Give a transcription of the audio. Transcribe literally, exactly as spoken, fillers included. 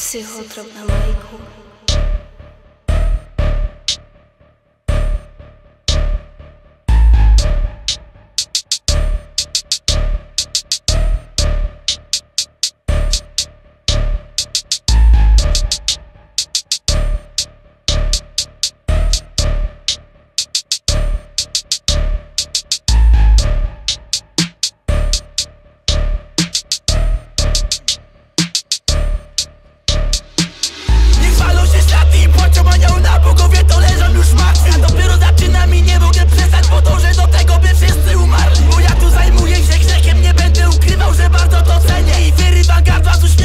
Psychotrop na majku. Bo ja tu zajmuję się grzechem, nie będę ukrywał, że bardzo to cenię. I wyrywam gardła z